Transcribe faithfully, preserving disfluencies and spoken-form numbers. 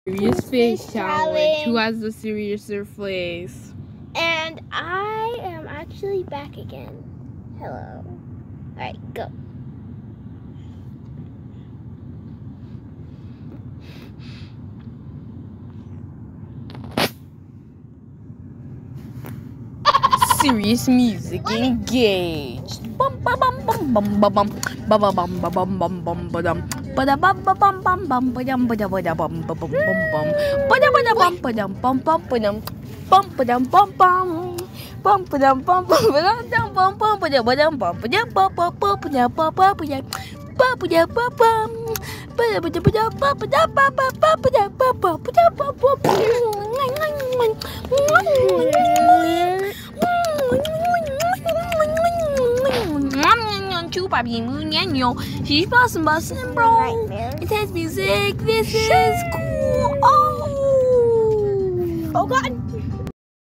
Serious face challenge. Who has the seriouser face? And I am actually back again. Hello. Alright, go. Serious music engaged. Bum bum bum bum bum bum bum bum bum bum bum bum bum bum bada bum bum bum bum bum badam bada bada bum bum bum bum bada bada bum badam bum bum badam bum badam bum bum bum badam bum bum badam bum bum badam badam bum badam bum bum bum badam bum bum badam bum badam bum bum badam badam badam bum badam bum bum bum badam bum bum badam bum bum chú bà gì mưa nhá nhiều. She's bustin' bustin' bro. It has music. This is cool. Oh. Oh God.